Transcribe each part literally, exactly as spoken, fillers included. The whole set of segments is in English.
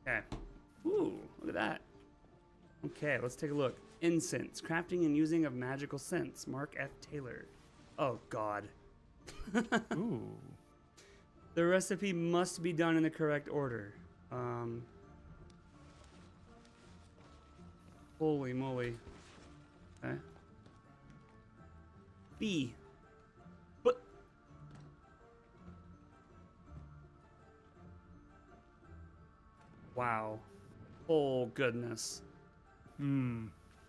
Okay. Ooh, look at that. Okay, let's take a look. Incense. Crafting and using of magical scents. Mark F. Taylor. Oh, God. Ooh. The recipe must be done in the correct order. Um, holy moly. Okay. B. But. Wow. Oh, goodness. Hmm.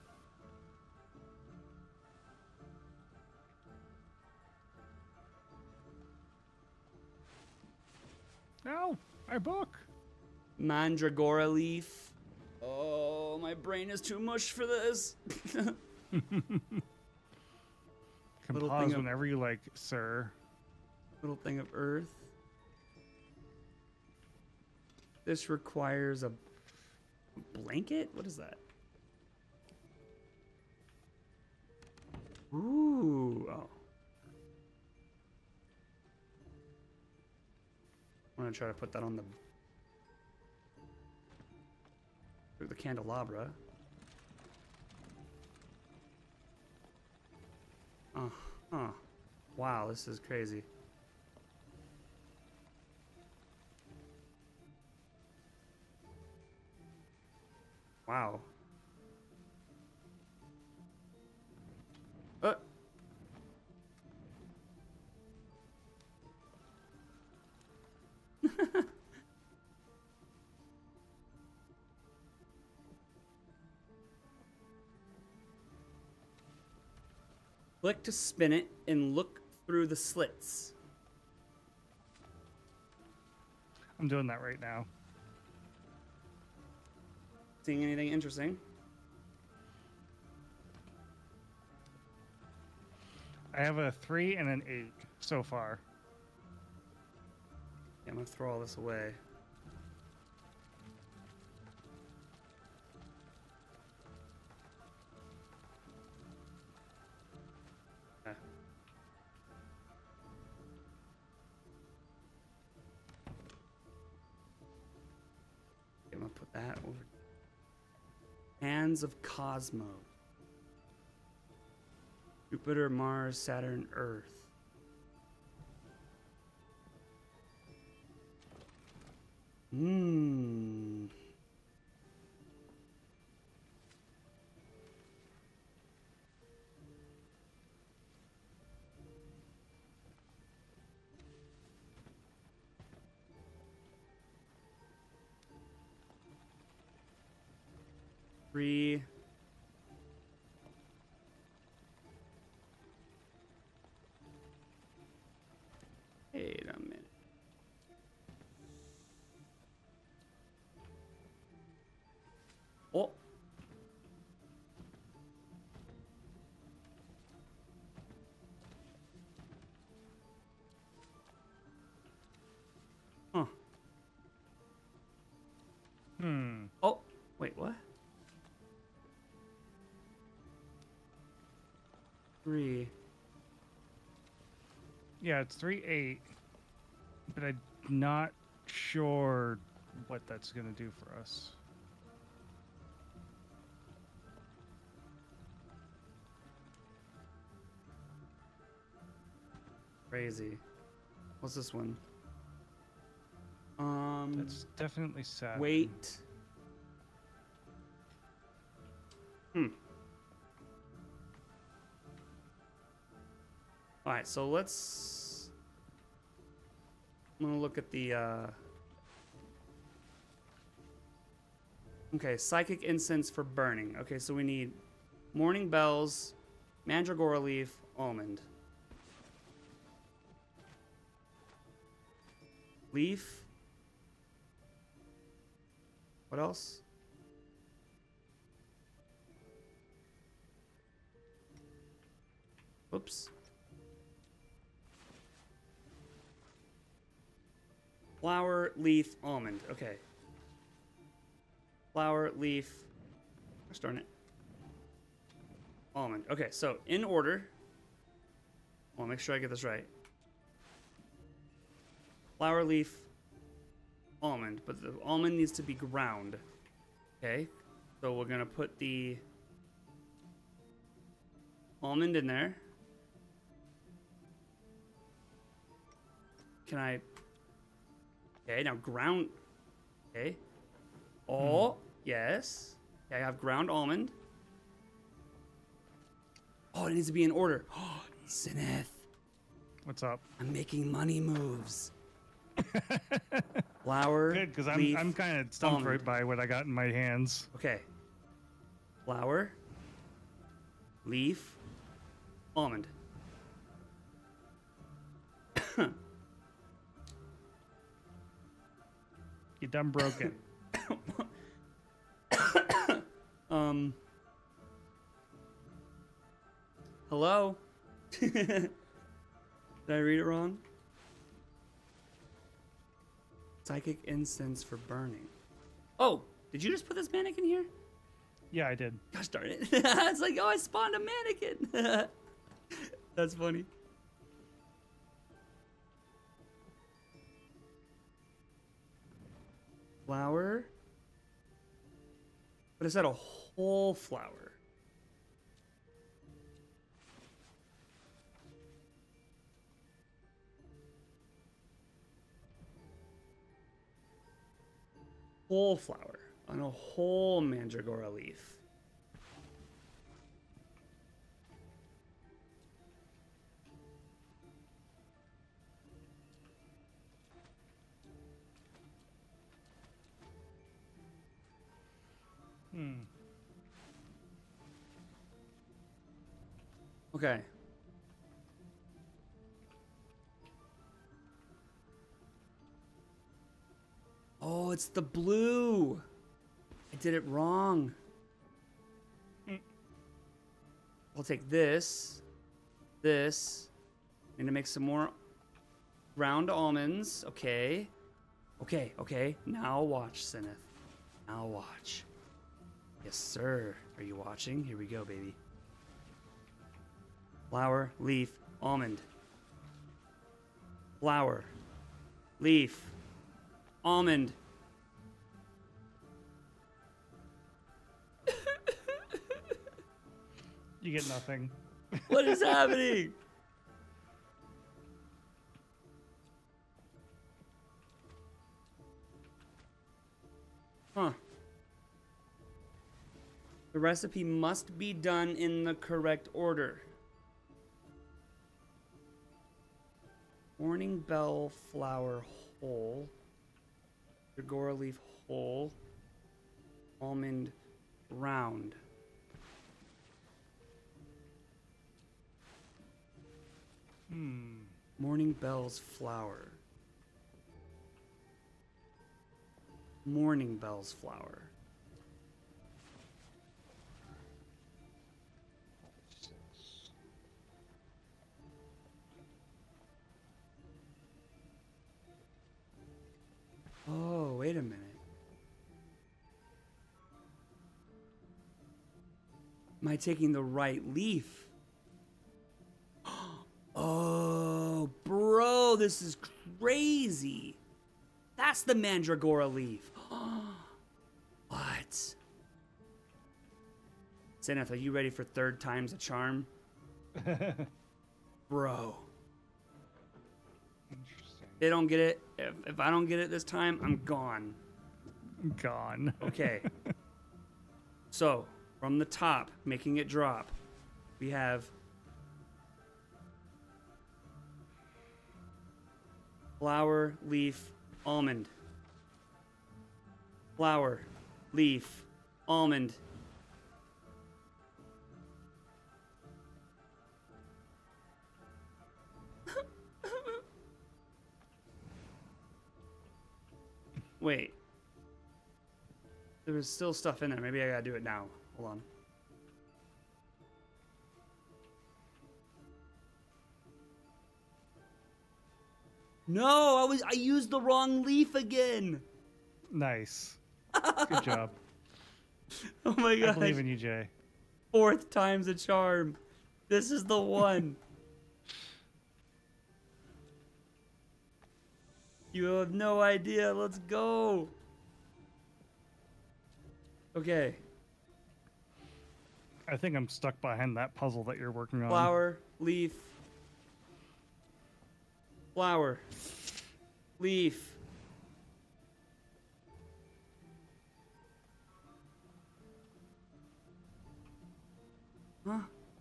No, my book. Mandragora leaf. Oh, my brain is too mush for this. Can Little pause thing of- whenever you like, sir. Little thing of earth. This requires a blanket? What is that? Ooh. Oh. I'm gonna try to put that on the through the candelabra. Uh huh. Wow, this is crazy. Wow. Uh. Click to spin it and look through the slits. I'm doing that right now. Seeing anything interesting? I have a three and an eight so far. Yeah, I'm gonna throw all this away. Okay. I'm gonna put that over. Hands of Cosmo. Jupiter, Mars, Saturn, Earth. Hmm. Three. Wait a minute. Oh. Huh. Hmm. Oh, wait, what? Three. Yeah, it's three eight, but I'm not sure what that's gonna do for us. Crazy. What's this one? Um. That's definitely sad. Wait. Hmm. All right, so let's. I'm gonna look at the. Uh... Okay, psychic incense for burning. Okay, so we need morning bells, mandragora leaf, almond. Leaf. What else? Oops. Flower, leaf, almond. Okay. Flower, leaf. Gosh darn it. Almond. Okay, so in order. I'll make sure I get this right. Flower, leaf, almond, but the almond needs to be ground. Okay, so we're gonna put the almond in there. Can I? Okay, now ground. Okay. Oh, hmm. Yes. Okay, I have ground almond. Oh, it needs to be in order. Oh, Cinaeth. What's up? I'm making money moves. Flour. Good, because I'm leaf, I'm kind of stumped almond. right by what I got in my hands. Okay. Flour. Leaf. Almond. You done broken. um. Hello? Did I read it wrong? Psychic incense for burning. Oh, did you just put this mannequin here? Yeah, I did. Gosh darn it. It's like, oh, I spawned a mannequin. That's funny. Flower. But is that a whole flower? Whole flower on a whole mandragora leaf. Hmm. Okay. Oh, it's the blue. I did it wrong. Mm. I'll take this, this. I'm gonna make some more ground almonds. Okay. Okay, okay. Now watch, Cinaeth. Now watch. Yes, sir. Are you watching? Here we go, baby. Flower, leaf, almond. Flower, leaf, almond. You get nothing. What is happening? Huh. The recipe must be done in the correct order. Morning bell flower whole. Agora leaf whole. Almond round. Hmm. Morning bells flower. Morning bells flower. Oh, wait a minute. Am I taking the right leaf? Oh, bro, this is crazy. That's the mandragora leaf. What? Cinaeth, are you ready for third time's a charm? Bro. Interesting. They don't get it. If, if I don't get it this time, I'm gone. Gone. Okay. So, from the top, making it drop, we have flower, leaf, almond. Flower, leaf, almond. Wait. There was still stuff in there. Maybe I gotta do it now. Hold on. No, I was I used the wrong leaf again. Nice. Good job. Oh my god. I believe in you, Jay. Fourth time's a charm. This is the one. You have no idea. Let's go. Okay. I think I'm stuck behind that puzzle that you're working on. Flower, leaf. Flower. Leaf. Huh?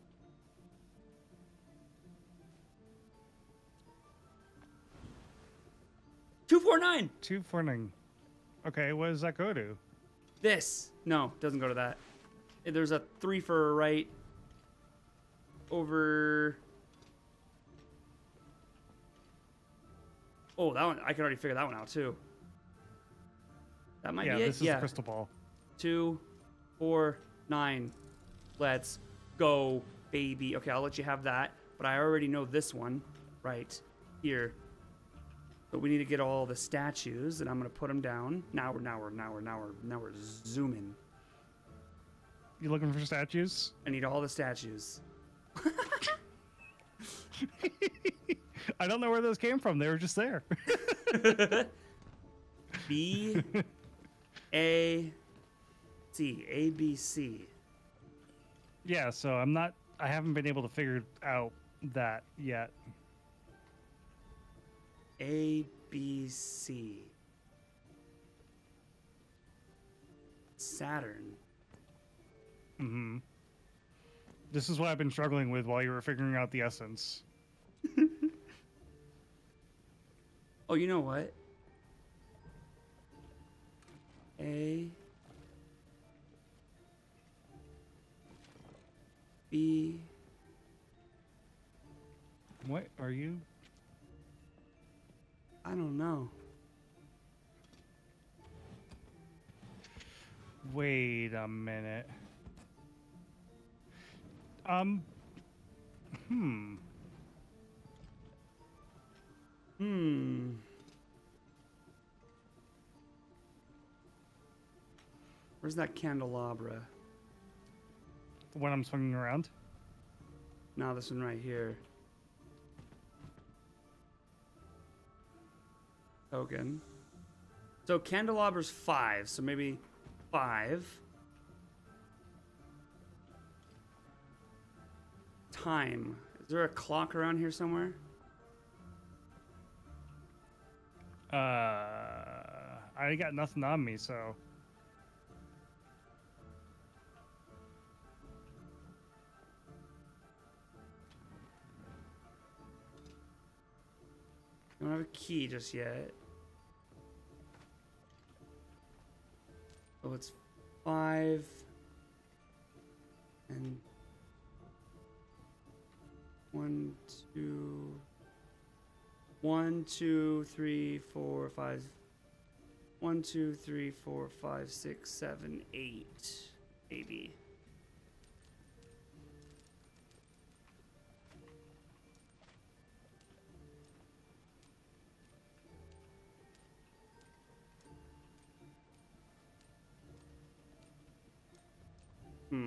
two four nine. Two for nine. Okay, what does that go to? This. No, doesn't go to that. There's a three for a right. Over. Oh, that one. I can already figure that one out too. That might yeah, be it. this is yeah. the crystal ball. Two, four, nine. Let's go, baby. Okay, I'll let you have that. But I already know this one right here. But we need to get all the statues, and I'm gonna put them down. Now we're now we're now we're now we're now we're zooming. You looking for statues? I need all the statues. I don't know where those came from. They were just there. B A C A B C. Yeah, so I'm not. I haven't been able to figure out that yet. A B C. Saturn. Mm-hmm. This is what I've been struggling with while you were figuring out the essence. Oh, you know what? A B. What are you? I don't know. Wait a minute. Um. Hmm. Hmm. Where's that candelabra? The one I'm swinging around? No, this one right here. Token. So candelabra's five, so maybe five. Time. Is there a clock around here somewhere? Uh, I got nothing on me, so. I don't have a key just yet. Oh, it's five. And one, two, one, two, three, four, five. One, two, three, four, five, six, seven, eight. Maybe. Hmm.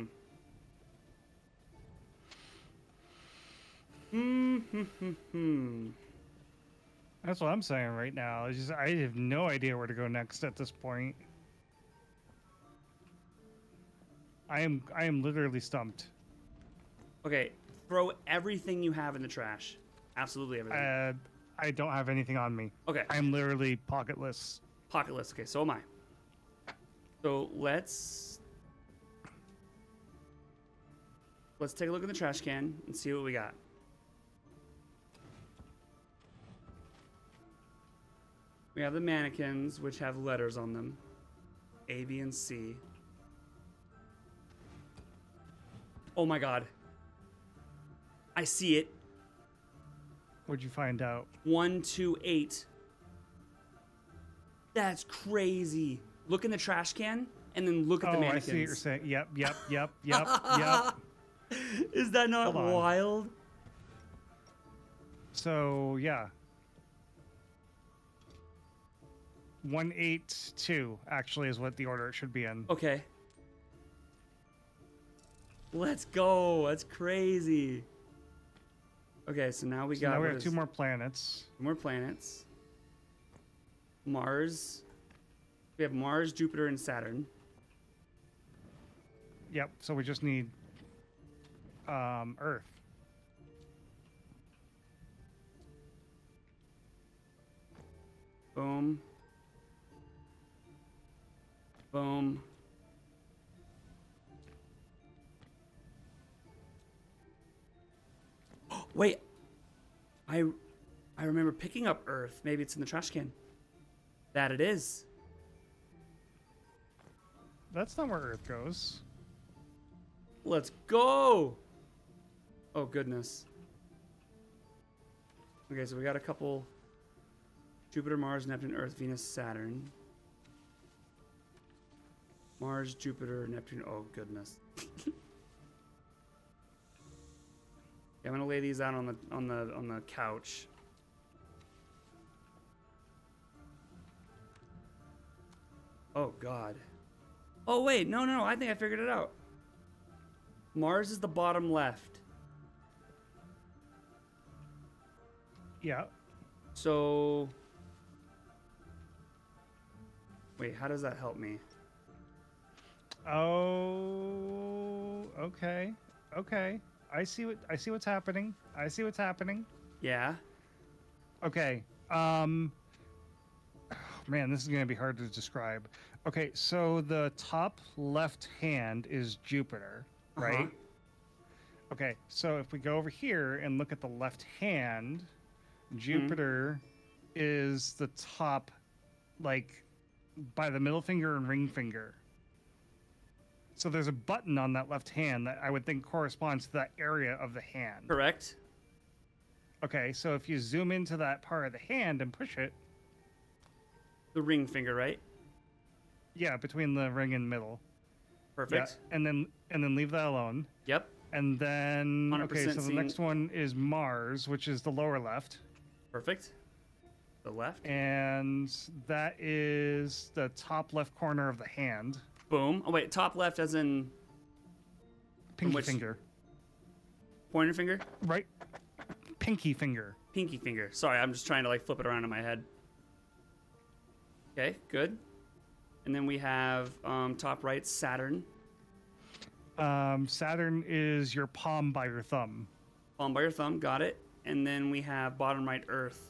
Hmm. Hmm. Hmm. Hmm. That's what I'm saying right now. It's just I have no idea where to go next at this point. I am I am literally stumped. Okay, throw everything you have in the trash. Absolutely everything. Uh, I don't have anything on me. Okay. I'm literally pocketless. Pocketless. Okay, so am I. So let's let's take a look in the trash can and see what we got. We have the mannequins, which have letters on them. A, B, and C. Oh my god. I see it. What'd you find out? One, two, eight. That's crazy. Look in the trash can and then look at oh, the mannequins. I see what you're saying. Yep, yep, yep, yep, yep. Is that not wild? So, yeah. one eight two actually is what the order it should be in. Okay. Let's go. That's crazy. Okay, so now we So got now we what have two is- more planets. more planets. Mars. We have Mars, Jupiter, and Saturn. Yep. So we just need um, Earth. Boom. Boom. Wait. I I remember picking up Earth. Maybe it's in the trash can. That it is. That's not where Earth goes. Let's go. Oh, goodness. Okay, so we got a couple. Jupiter, Mars, Neptune, Earth, Venus, Saturn. Mars, Jupiter, Neptune. Oh, goodness. Yeah, I'm gonna lay these out on the on the on the couch. Oh God. Oh wait, no, no, no. I think I figured it out. Mars is the bottom left. Yeah. So. Wait, how does that help me? Oh, okay, okay. I see what I see what's happening. I see what's happening. Yeah. Okay. Um. Man, this is gonna be hard to describe. Okay, so the top left hand is Jupiter, right? Uh-huh. Okay, so if we go over here and look at the left hand, Jupiter mm. is the top, like, by the middle finger and ring finger. So there's a button on that left hand that I would think corresponds to that area of the hand. Correct. Okay, so if you zoom into that part of the hand and push it. The ring finger, right? Yeah, between the ring and middle. Perfect. Yeah, and then and then leave that alone. Yep. And then okay, so the seeing... next one is Mars, which is the lower left. Perfect. The left. And that is the top left corner of the hand. Boom. Oh wait, top left as in pinky which... finger. Pointer finger? Right. Pinky finger. Pinky finger. Sorry, I'm just trying to like flip it around in my head. Okay, good. And then we have um, top right, Saturn. Um, Saturn is your palm by your thumb. Palm by your thumb, got it. And then we have bottom right, Earth.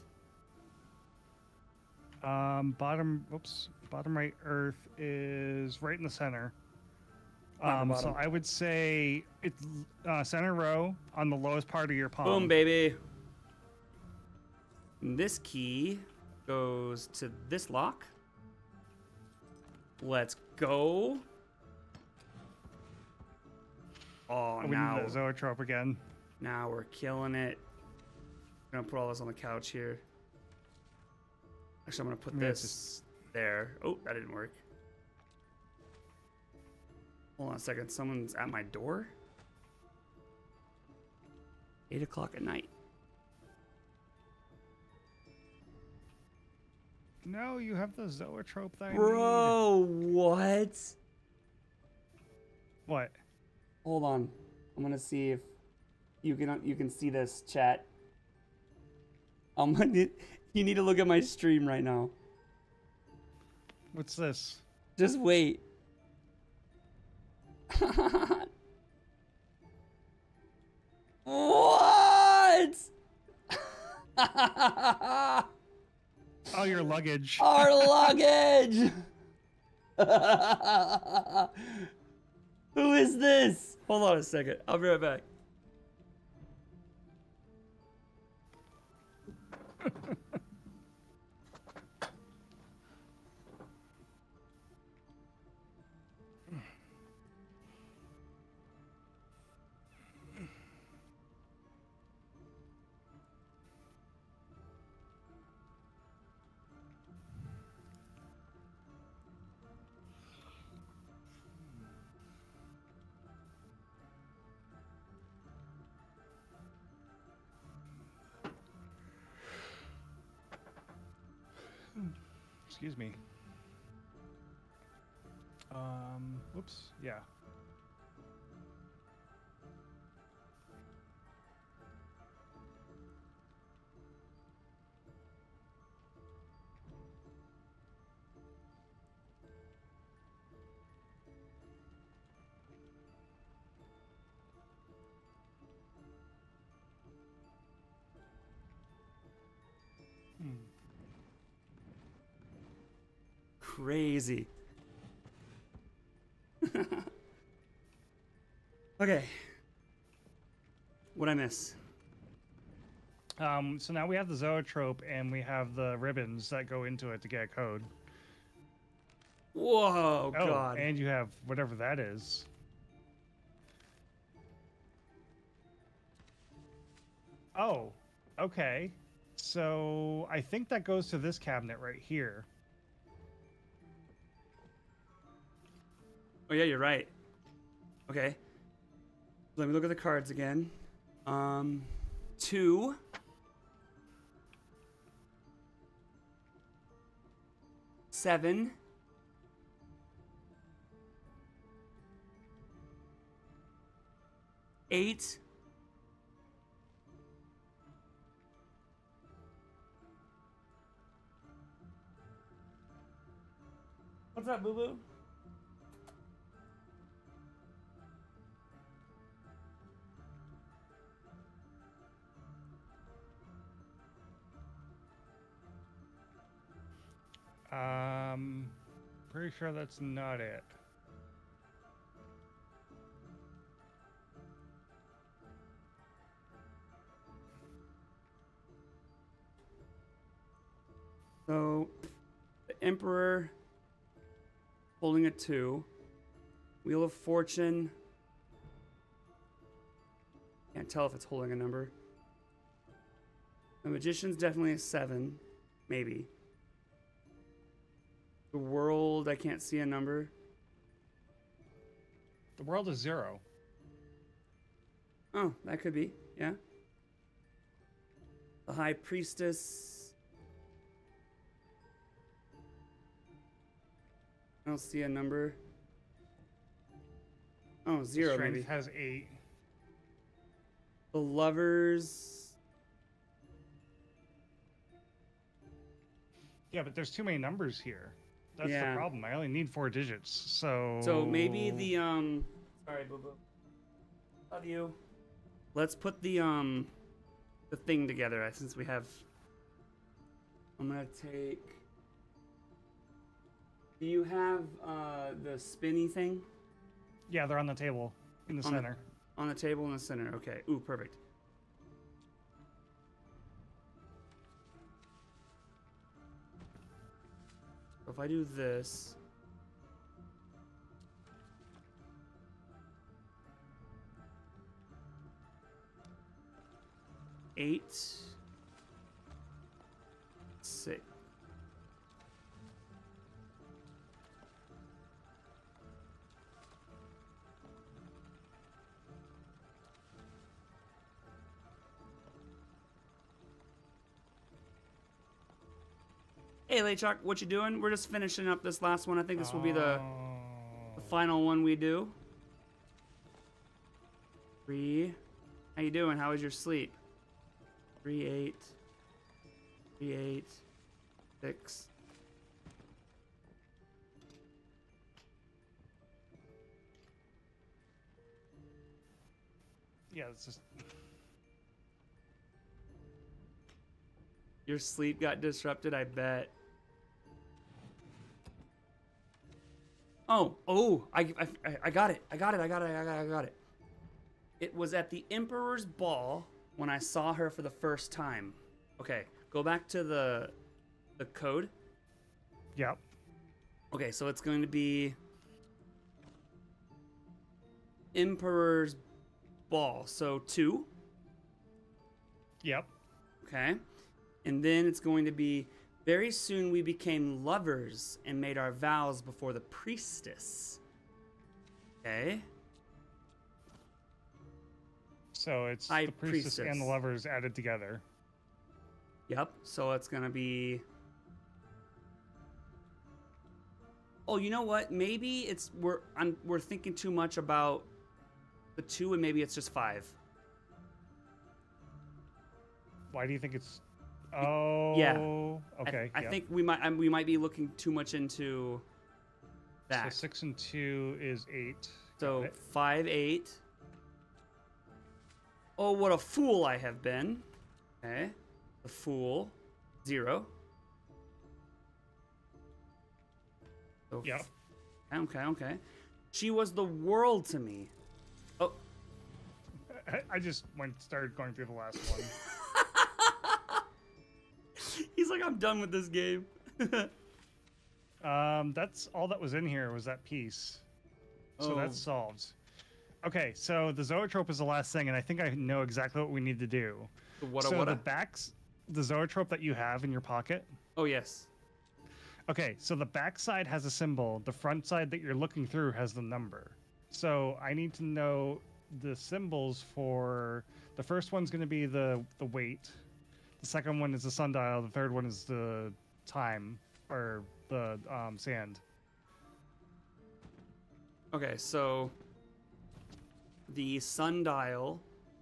Um, bottom, oops, bottom right, Earth is right in the center. Um, so I would say it's uh, center row on the lowest part of your palm. Boom, baby. And this key goes to this lock. Let's go. Oh, we now need the zoetrope again. Now we're killing it. I'm gonna put all this on the couch here. Actually, I'm gonna put Yeah, this just... there. Oh, that didn't work. Hold on a second. Someone's at my door. Eight o'clock at night. No, you have the zoetrope that I Bro, need. what? What? Hold on. I'm gonna see if you can you can see this, chat. I'm gonna, you need to look at my stream right now. What's this? Just wait. What? Oh, your luggage. Our luggage. Who is this? Hold on a second. I'll be right back. Excuse me. Um, whoops. Yeah. crazy. Okay. What'd I miss? Um, so now we have the zoetrope and we have the ribbons that go into it to get a code. Whoa, Oh, God. and you have whatever that is. Oh, okay. So I think that goes to this cabinet right here. Oh, yeah, you're right. Okay. Let me look at the cards again. Um, two. Seven. Eight. What's up, boo-boo? Um, pretty sure that's not it. So, the Emperor holding a two. Wheel of Fortune. Can't tell if it's holding a number. The Magician's definitely a seven. Maybe. The World, I can't see a number. The world is zero. Oh, that could be. Yeah. The High Priestess. I don't see a number. Oh, zero Strength maybe. has eight. The Lovers. Yeah, but there's too many numbers here. That's Yeah. the problem. I only need four digits. So So maybe the um. Sorry, boo boo. Love you. Let's put the um, the thing together since we have. I'm gonna take. Do you have uh the spinny thing? Yeah, they're on the table in the On the- center. On the table in the center. Okay. Ooh, perfect. So if I do this. Eight. Six. Hey, Jaychalke, what you doing? We're just finishing up this last one. I think this will be the, the final one we do. Three. How you doing? How was your sleep? Three, eight. Three, eight. Six. Yeah, it's just Your sleep got disrupted, I bet. Oh, oh, I, I, I got it. I got it. I got it. I got it. I got it. It was at the Emperor's Ball when I saw her for the first time. Okay, go back to the the code. Yep. Okay, so it's going to be Emperor's Ball. So two. Yep. Okay. And then it's going to be very soon we became lovers and made our vows before the priestess. Okay. So it's High the priestess, priestess. and the lovers added together. Yep. So it's going to be. Oh, you know what? Maybe it's we're I'm we're thinking too much about the two, and maybe it's just five. Why do you think it's? Oh. Yeah. Okay. I, I yep. think we might I, we might be looking too much into that. So six and two is eight. So Got it. five, eight. Oh, what a fool I have been. Okay. The fool. Zero. So, Yep. Okay, okay. She was the world to me. Oh. I, I just went started going through the last one. He's like, I'm done with this game. um, that's all that was in here was that piece. So Oh. that's solved. Okay, so the zoetrope is the last thing, and I think I know exactly what we need to do. What so what the backs, the zoetrope that you have in your pocket. Oh yes. Okay, so the back side has a symbol. The front side that you're looking through has the number. So I need to know the symbols for the first one's going to be the the weight. The second one is the sundial. The third one is the time or the um, sand. Okay, so the sundial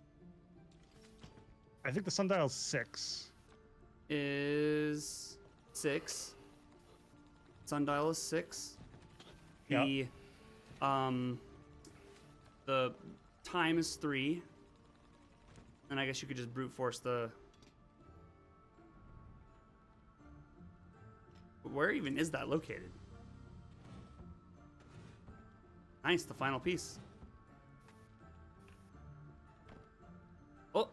I think the sundial's six. is six. Sundial is six. The um the time is three. And I guess you could just brute force the. Where even is that located? Nice, the final piece. Oh.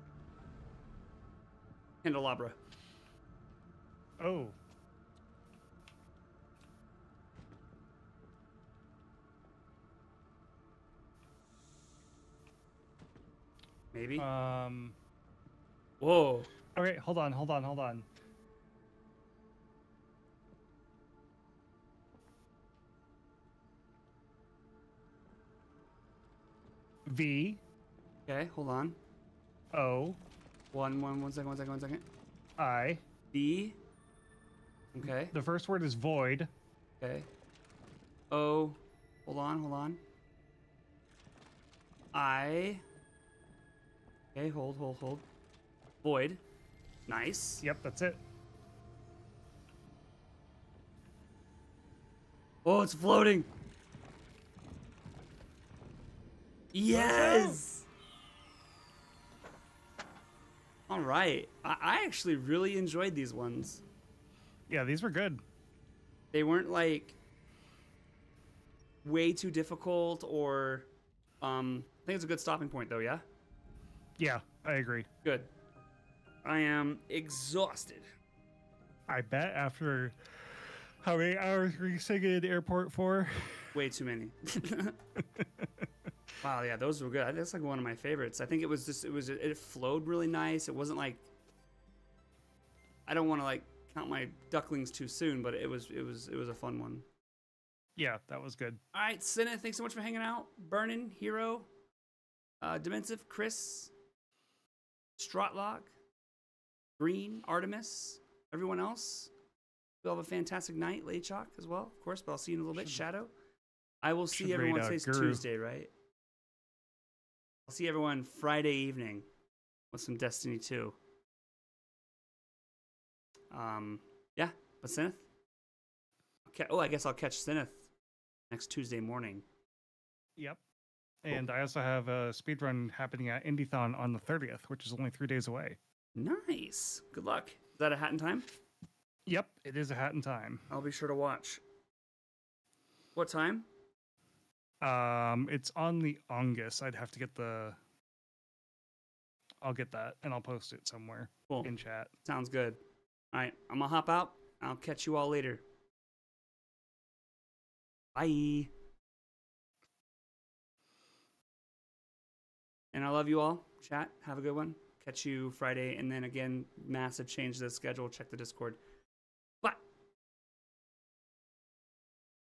Candelabra. Oh. Maybe. Um. Whoa. Okay, hold on, hold on, hold on. V. Okay, hold on. O. One, one, one second, one second, one second. I. B. Okay. The first word is void. Okay. O. Hold on, hold on. I. Okay, hold, hold, hold. Void. Nice. Yep, that's it. Oh, it's floating. Yes. All right. I, I actually really enjoyed these ones. Yeah, these were good. They weren't like way too difficult or um I think it's a good stopping point though, yeah? Yeah, I agree. Good. I am exhausted. I bet after how many hours were you sitting in the airport for? Way too many. Wow, yeah, those were good. That's like one of my favorites. I think it was just it was it flowed really nice. It wasn't like I don't want to like count my ducklings too soon, but it was it was it was a fun one. Yeah, that was good. All right, Cinaeth, thanks so much for hanging out. Burnin, Hero, uh, Dimensive, Chris, Strotlock, Green, Artemis, everyone else. You'll have a fantastic night. Jaychalke as well, of course, but I'll see you in a little bit. Shadow. I will see Should everyone. read, uh, Today's Guru. Tuesday, right? I'll see everyone Friday evening with some Destiny two. Um, yeah, but Cinaeth. Okay. Oh, I guess I'll catch Cinaeth next Tuesday morning. Yep. And I also have a speedrun happening at Indython on the thirtieth, which is only three days away. Nice. Good luck. Is that a hat in time? Yep, it is a hat in time. I'll be sure to watch. What time? Um, it's on the August. I'd have to get the. I'll get that and I'll post it somewhere Cool. in chat. Sounds good. All right, I'm gonna hop out. I'll catch you all later. Bye. And I love you all. Chat, have a good one. Catch you Friday. And then again, massive change to the schedule. Check the Discord.